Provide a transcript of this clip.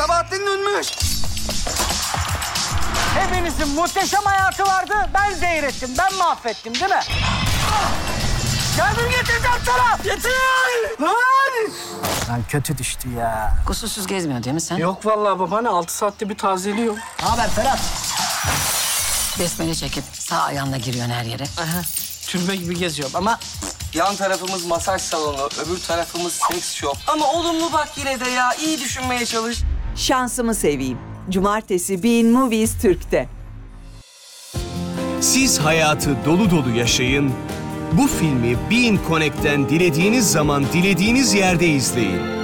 Sabahattin dönmüş. Hepinizin muhteşem hayatı vardı. Ben zehir ettim, ben mahvettim değil mi? Geldim getireceğim sana. Getir. Lan. Lan kötü düştü ya. Kusursuz gezmiyor değil mi sen? Yok vallahi babaanne 6 saatte bir tazeliyor. Ne haber Ferhat? Besmele çekip sağ ayağınla giriyorsun her yere. Aha, türbe gibi geziyorum ama Yan tarafımız masaj salonu, öbür tarafımız seks shop. Ama olumlu bak yine de ya. İyi düşünmeye çalış. Şansımı seveyim. Cumartesi Bein Movies Türk'te. Siz hayatı dolu dolu yaşayın. Bu filmi Bein Connect'ten dilediğiniz zaman dilediğiniz yerde izleyin.